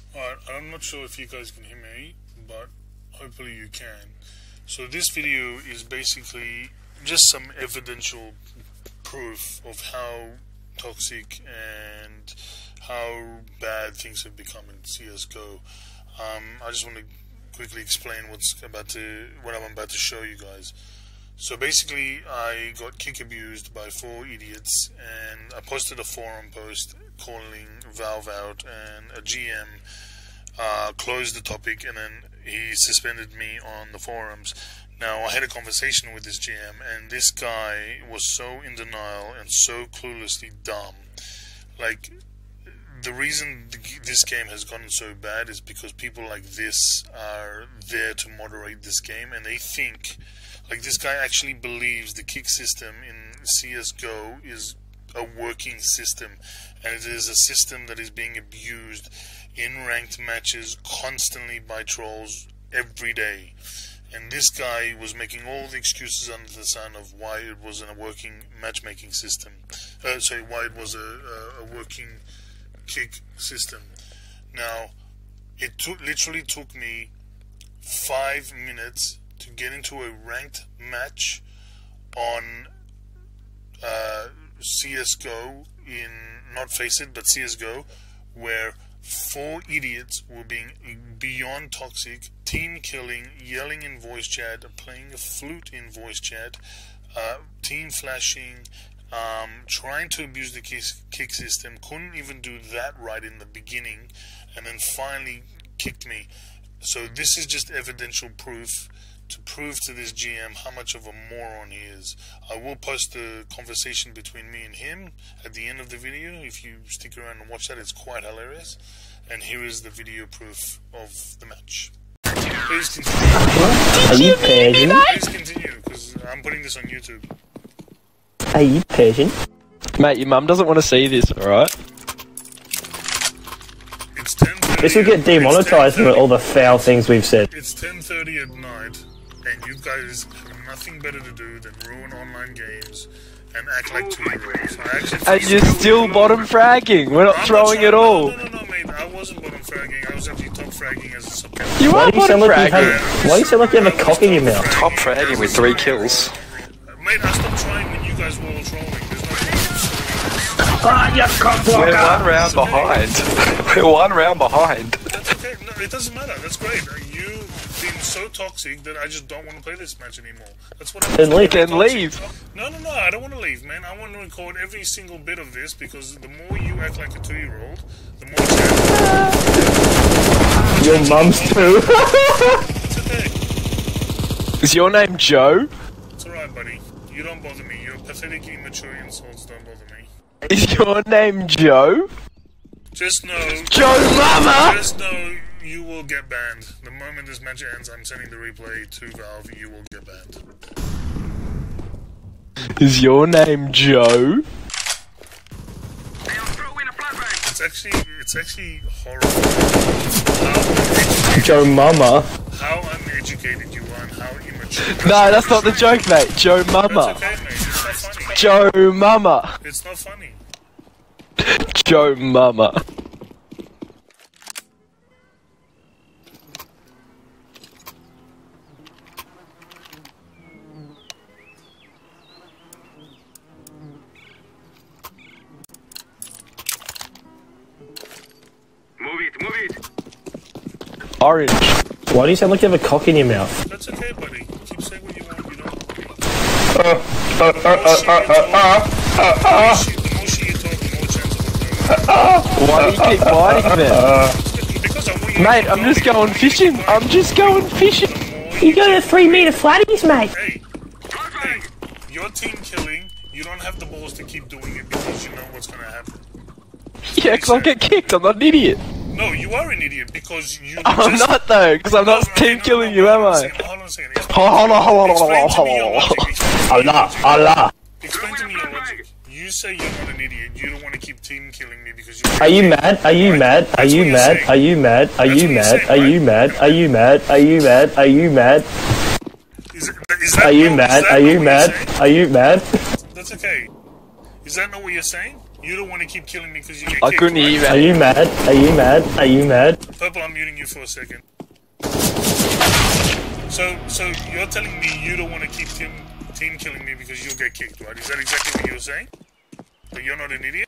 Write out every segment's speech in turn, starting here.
Alright, I'm not sure if you guys can hear me, but hopefully you can. So this video is basically just some evidential proof of how toxic and how bad things have become in CSGO. I just want to quickly explain what I'm about to show you guys. So basically, I got kick abused by 4 idiots, and I posted a forum post calling Valve out, and a GM closed the topic, and then he suspended me on the forums. Now, I had a conversation with this GM, and this guy was so in denial and so cluelessly dumb. Like, the reason this game has gotten so bad is because people like this are there to moderate this game, and they think, like, this guy actually believes the kick system in CSGO is a working system, and it is a system that is being abused in ranked matches constantly by trolls every day. And this guy was making all the excuses under the sun of why it wasn't a working matchmaking system. Why it was a working kick system. Now, it literally took me 5 minutes to get into a ranked match on CSGO not Faceit, but CSGO, where 4 idiots were being beyond toxic, team killing, yelling in voice chat, playing a flute in voice chat, team flashing, trying to abuse the kick system, couldn't even do that right in the beginning, and then finally kicked me. So this is just evidential proof to prove to this GM how much of a moron he is. I will post the conversation between me and him at the end of the video. If you stick around and watch that, it's quite hilarious. And here is the video proof of the match. Please continue. Are you Persian? Please continue, because I'm putting this on YouTube. Are you Persian? Mate, your mum doesn't want to see this, alright? It's 10:30. This will get demonetized for all the foul things we've said. It's 10:30 at night, and you guys have nothing better to do than ruin online games and act like 2-year-olds. And you're still bottom fragging. We're not throwing at all. No, mate. I wasn't bottom fragging. I was actually top fragging as a support. You are bottom fragging. Why do you sound like you have a cock in your mouth? Top fragging with 3 kills. Mate, I stopped trying when you guys were all trolling. There's no We're 1 round behind. We're 1 round behind. That's okay. No, it doesn't matter. That's great. You've been so toxic that I just don't want to play this match anymore. That's what I'm Then leave. Then leave. No, I don't want to leave, man. I want to record every single bit of this, because the more you act like a 2-year-old, the more chance. Your mum's too. It's okay. Is your name Joe? It's alright, buddy. You don't bother me. Your pathetic, immature insults don't bother me. Is your name Joe? Just know... Joe Mama! Just know you will get banned. The moment this match ends, I'm sending the replay to Valve. You will get banned. Is your name Joe? It's actually horrible. Joe Mama. How uneducated you are and how immature. No, that's not the joke, mate. Joe Mama. That's okay, mate. It's not funny. Joe Mama. It's not funny. Joe Mama. Move it! Orange. Why do you sound like you have a cock in your mouth? That's okay, buddy. Keep saying what you want. You don't. The more shit you talk, the more chance of it. Why do you keep fighting then? Because I want you. Mate, I'm just going fishing. I'm just going fishing. You got a 3-meter flatties, mate. Hey, you're team killing. You don't have the balls to keep doing it because you know what's gonna happen. Yeah, because I'll get kicked. I'm not an idiot. No, you are an idiot because you. I'm not though, because I'm not team killing you, am I? Hold on a second. Hold on. Allah. Explain to me your logic. You say you're not an idiot. You don't want to keep team killing me because you. Are you mad? Are you mad? Are you mad? Are you mad? Are you mad? Are you mad? Are you mad? Are you mad? Are you mad? Are you mad? Are you mad? Are you mad? That's okay. Is that not what you're saying? You don't want to keep killing me because you get I kicked, couldn't hear you, right? Are you mad? Are you mad? Are you mad? Purple, I'm muting you for a second. So you're telling me you don't want to keep team killing me because you'll get kicked, right? Is that exactly what you're saying? But you're not an idiot?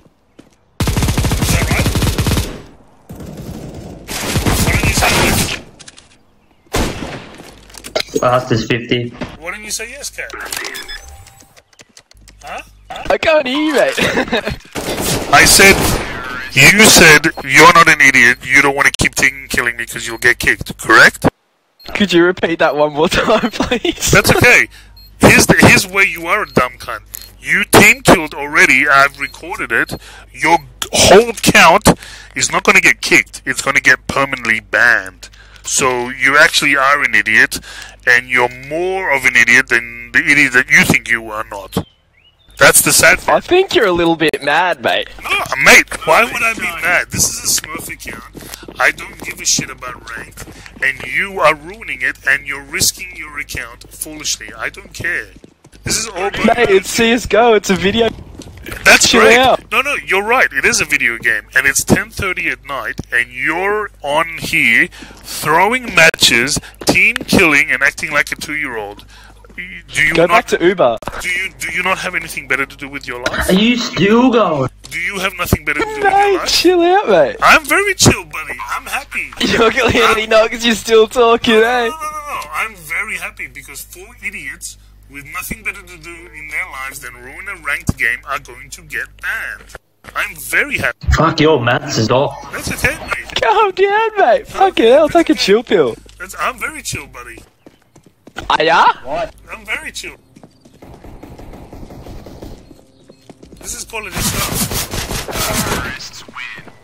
Is that right? Why don't you say yes? Fastest 50. Why don't you say yes, Cat? Huh? I can't hear you, mate. I said, you said you're not an idiot, you don't want to keep team killing me because you'll get kicked, correct? Could you repeat that one more time, please? That's okay. Here's where you are a dumb cunt. You team killed already, I've recorded it. Your whole count is not going to get kicked, it's going to get permanently banned. So you actually are an idiot, and you're more of an idiot than the idiot that you think you are not. That's the sad thing. I think you're a little bit mad, mate. No, mate, why would I be mad? This is a Smurf account. I don't give a shit about ranked, and you are ruining it, and you're risking your account foolishly. I don't care. This is all about Mate, it's CSGO, it's a video. That's chill great. out. No, you're right. It is a video game, and it's 10:30 at night, and you're on here throwing matches, team killing, and acting like a 2-year-old. Do you Go not, back to Uber. Do you not have anything better to do with your life? Are you still going? Do you have nothing better to do with your Mate, life? chill out, mate. I'm very chill, buddy. I'm happy. You're clearly not because you're still talking, eh? No. I'm very happy because 4 idiots with nothing better to do in their lives than ruin a ranked game are going to get banned. I'm very happy. Fuck, your maths is off. That's okay, mate. Calm down, mate. Fucking hell, take a chill pill. I'm very chill, buddy. Ah, yeah? I'm very chill. This is quality stuff. Terrorists win.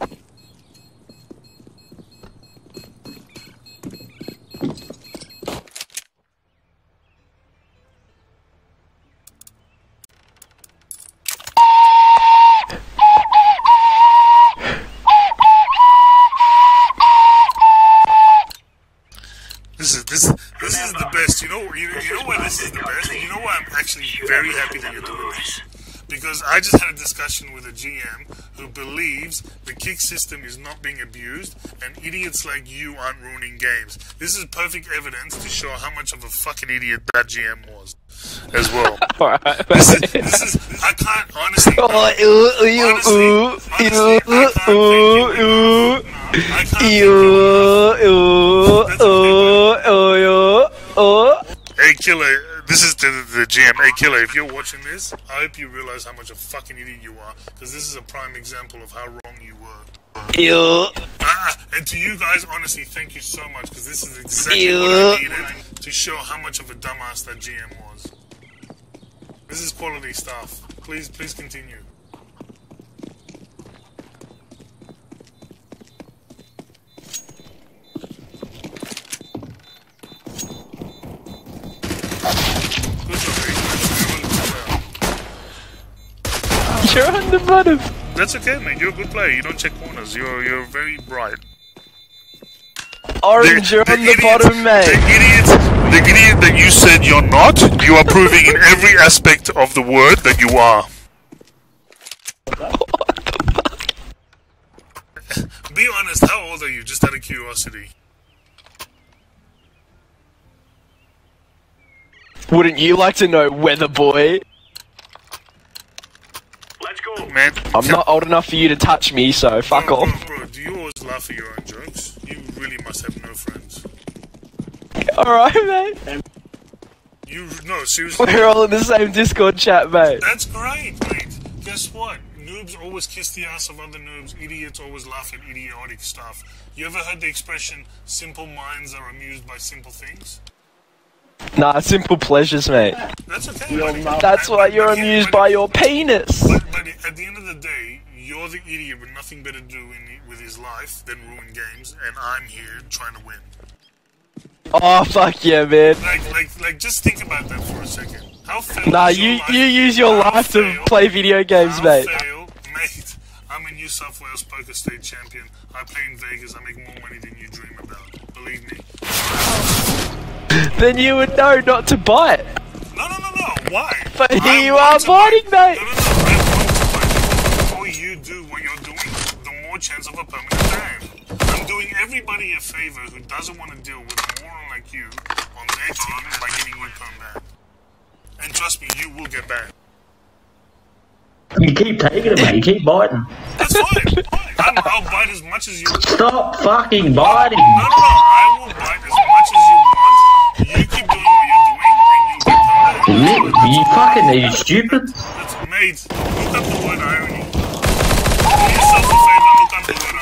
This is the best. You know why this is the best? You know why I'm actually very happy that you're doing this? Because I just had a discussion with a GM who believes the kick system is not being abused and idiots like you aren't ruining games. This is perfect evidence to show how much of a fucking idiot that GM was as well. Alright, This is, I can't, honestly, I can't thank you. Hey, Killer, this is the GM. Hey, Killer, if you're watching this, I hope you realize how much of a fucking idiot you are, because this is a prime example of how wrong you were. And to you guys, honestly, thank you so much, because this is exactly what I needed to show how much of a dumbass that GM was. This is quality stuff. Please continue. You're on the bottom. That's okay, man. You're a good player. You don't check corners. You're very bright. Orange, you're on the bottom, mate. The idiot that you said you're not, you are proving in every aspect of the word that you are. Be honest, how old are you? Just out of curiosity. Wouldn't you like to know, weather boy? Let's go. Man, I'm not old enough for you to touch me, so fuck bro, off. Bro, do you always laugh at your own jokes? You really must have no friends. Alright, mate. No, seriously. We're all in the same Discord chat, mate. That's great, mate. Guess what? Noobs always kiss the ass of other noobs. Idiots always laugh at idiotic stuff. You ever heard the expression, simple minds are amused by simple things? Nah, simple pleasures, mate. That's okay, buddy. That's why you're amused by your penis. But at the end of the day, you're the idiot with nothing better to do with his life than ruin games, and I'm here trying to win. Oh, fuck yeah, man. Like, just think about that for a second. How fail Nah, is your you life? use your How life to fail- play video games, how mate. fail- mate, I'm a New South Wales poker state champion. I play in Vegas. I make more money than you dream about. Believe me. Then you would know not to bite. No. Why? But I here you want are to biting, bite. mate. No. I want to bite. you do what you're doing, the more chance of a permanent ban. I'm doing everybody a favor who doesn't want to deal with a moron like you on their team by getting you perm banned. And trust me, you will get banned. You keep taking it, mate. You keep biting. That's fine. I'll bite as much as you want. Stop fucking biting. No. I will bite as much as you want. You keep doing what you're doing, and you'll get perm banned. You fucking are you stupid? That's mate. Look up the word irony. Do yourself a favor, look up the word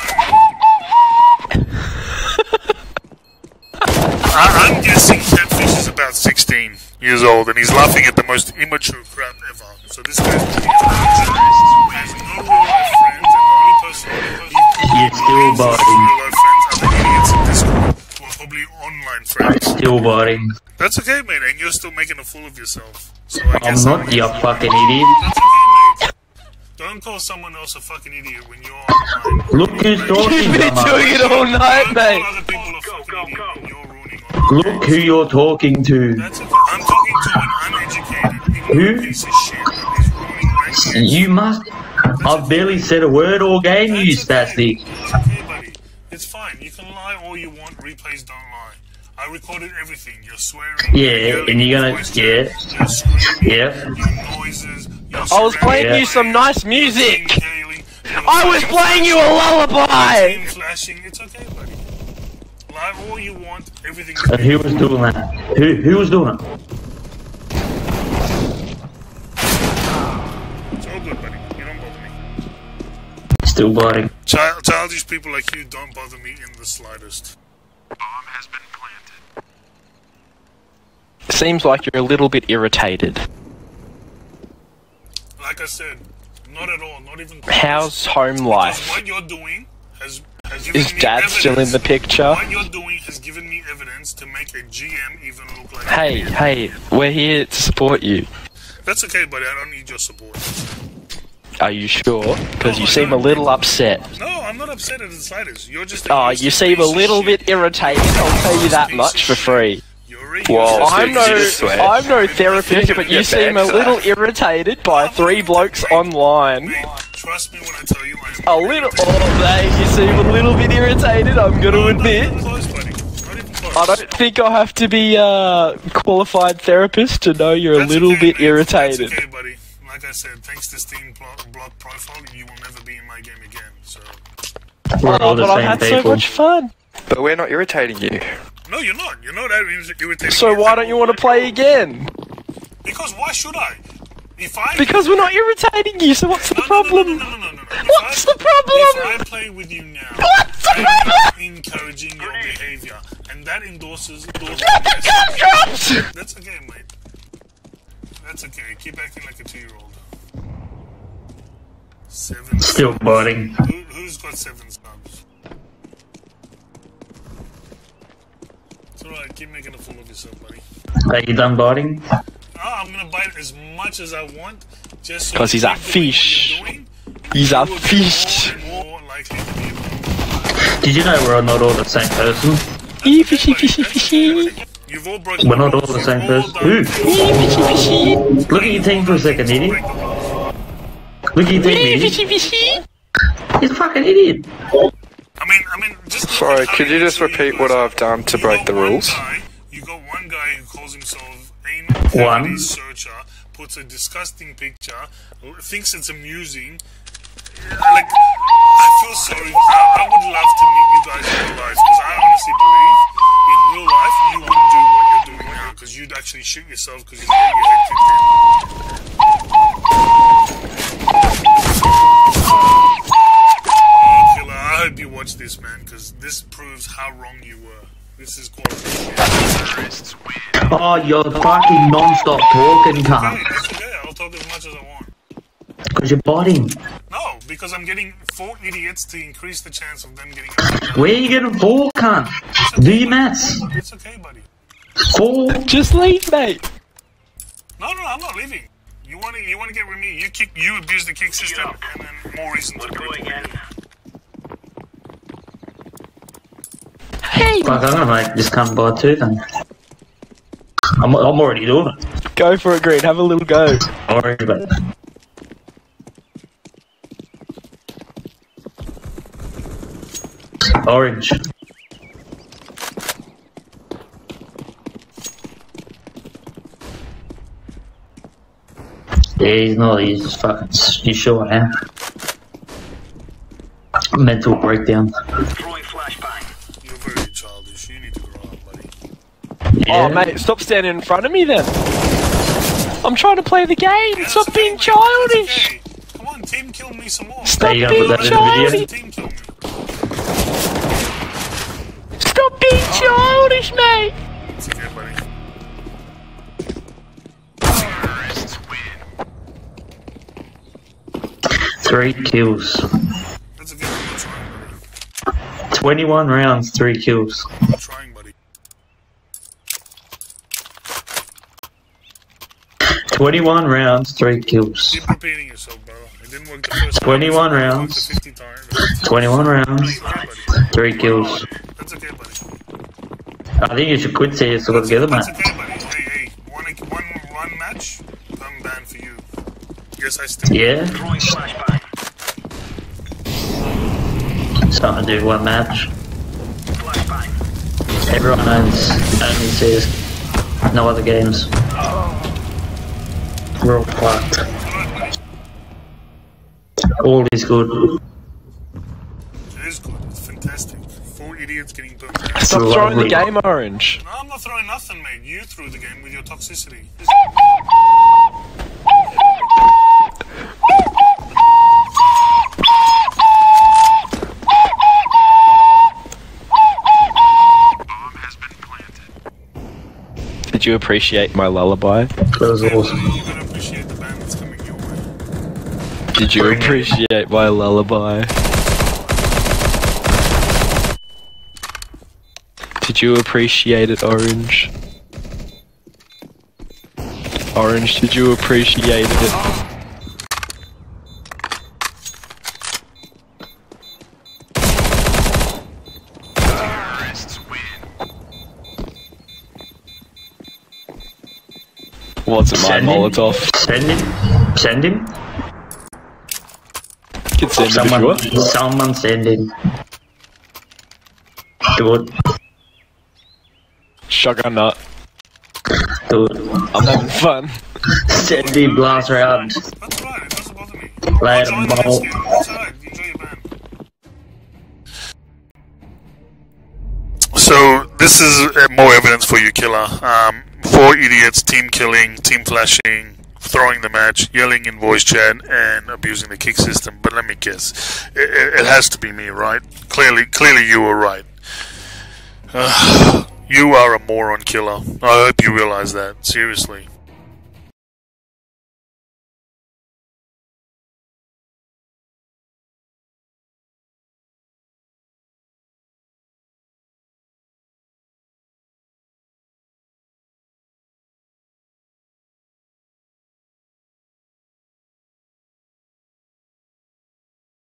irony. I'm guessing Catfish is about 16 years old and he's laughing at the most immature crap ever. So this guy's really has no real life friends and the only person You're still biting. real life friends are the idiots in Discord who are probably online friends. Still biting. That's okay, mate, and you're still making a fool of yourself. So I I'm guess not, you fucking idiot. That's okay, mate. Don't call someone else a fucking idiot when you're online. Look who's talking, You've been dumbass. doing it all night, Don't mate. call other people a fucking idiot when you're ruining online. Look who you're talking to. That's okay. I'm talking to an uneducated, ignorant piece of shit that is ruining my shit. You must. I've barely said a word all game, you spastic. It's okay, buddy. It's fine. You can lie all you want. Replays don't lie. I recorded everything. You're swearing. Yeah, and you're gonna. voice Yeah. chat, You're screaming. Yeah. Your noises. Your I was playing Yeah. you some nice music. Inhaling, I was playing you a lullaby. Team flashing. It's okay, buddy. Lie all you want. Everything is And who was doing that? Who was doing it? It's all good, buddy. You don't bother me. Still biting. Childish people like you don't bother me in the slightest. Bomb has been planted. Seems like you're a little bit irritated. Like I said, not at all. Not even. How's home Because life? what you're doing has given Is me Dad evidence. still in the picture? What you're doing has given me evidence to make a GM even look like. Hey, we're here to support you. That's okay, buddy. I don't need your support. Are you sure? Because No, you I seem a don't. little upset. No, I'm not upset at the slightest. You're just. Oh, you seem a little bit irritated. I'll tell you that much for free. You're a Whoa, useless I'm piece no, of shit. I'm no therapist, but you seem a little irritated by 3 blokes online. Mate, trust me when I tell you, I'm A little, oh, mate, you seem a little bit irritated. I'm gonna Not admit. even close, buddy. Not even close. I don't think I have to be a qualified therapist to know you're a That's little okay, bit mate. irritated. That's okay, buddy. Like I said, thanks to Steam block profile, you will never be in my game again. So. We're all Oh, the but I same had so people. much fun. But we're not irritating you. No, you're not. You're not that irritating. So why don't you want to play again? Because why should I? If I Because we're not irritating you, so what's the problem? No. What's the If problem? I play with you now, What's the I'm problem? encouraging your behavior, and that endorses. Drop the gumdrops! That's okay, mate. That's okay. Keep acting like a 2-year-old. 7. Still biting. Who's got 7 subs? It's alright. Keep making a fool of yourself, buddy. Are you done biting? I'm gonna bite as much as I want, just so 'Cause he's you a keep doing fish. what you're doing. He's a You will be fish. More and more likely to be a Did you know we're not all the same person? Fishy, fishy, fishy. You've all broken We're not the all rules. the same You've all person. done Who? Fishy, fishy. Look at your team for a second, things to idiot. break the rules. Look at your team, idiot. Fishy, fishy. He's a fucking idiot. I mean, just look Sorry, at how could you just actually repeat what guys I've done to You break got the one rules? You got one guy who calls himself Aim One. Cavity Searcher, puts a disgusting picture, thinks it's amusing. Like, I feel sorry. I would love to meet you guys in real life, because I honestly believe in real life you wouldn't do what you're doing now, because you'd actually shoot yourself because you get your head kicked in. Killer, I hope you watch this, man, because this proves how wrong you were. This is quality shit. Terrorists win. Oh, you're fucking non-stop talking, Okay, cunt. that's okay. I'll talk as much as I want. Because you're biting. No, because I'm getting 4 idiots to increase the chance of them getting. Where are you getting 4, cunt? Do your maths. It's okay, buddy. 4? Just leave, mate. No, I'm not leaving. You want to get with me? You abuse the kick system, and then more reason to do it. Hey, Fuck, I'm gonna make this cunt bite too then. I'm already doing it. go for it, Green. Have a little go. Already, but Orange. Yeah, he's not. He's just fucking. He's short now. Mental breakdown. You're very childish. You need to grow up, buddy. Yeah. Oh, mate, stop standing in front of me then. I'm trying to play the game. Yeah, Stop that's okay, being mate. childish. That's okay. Come on, team kill me some more. Stop you gonna being put that in the video? childish. Team kill me. Stop being childish, mate. It's okay, buddy. Terrorists win. 3 kills. That's okay. I'm trying, buddy. 21 rounds, 3 kills. I'm trying, buddy. 21 rounds, 3 kills. Keep repeating yourself, brother. It didn't work the first time. 21 It worked rounds. 50 times. 21 rounds, It's okay, buddy. 3 kills. That's okay, buddy. I think you should quit CS altogether, mate. That's okay, buddy. Hey, one match, I'm banned for you. Yes, I still. Yeah? Something to do with one match. Everyone owns only CS, no other games. We're all fucked. All is good. It is good. It's fantastic. 4 idiots getting burnt. Stop throwing the Lovely. game, Orange. No, I'm not throwing nothing, mate. You threw the game with your toxicity. Bomb has been planted. Did you appreciate my lullaby? That was awesome. You gotta appreciate the ban that's coming your way. Did you appreciate my lullaby? Did you appreciate it, Orange? Orange, did you appreciate it? Terrorists win. Wasn't my Send him. Molotov. Send him. Send him. You can send it if you want. Someone send him. Do it. Shotgun nut. Do it. I'm having fun. Send him last round. That's right. It doesn't bother me. Later, Enjoy the next Mo. game. That's alright. Enjoy your ban. So this is more evidence for you, killer. 4 idiots, team killing, team flashing, throwing the match, yelling in voice chat, and abusing the kick system. But let me guess, it has to be me, right? Clearly, you were right. You are a moron, killer. I hope you realize that. Seriously.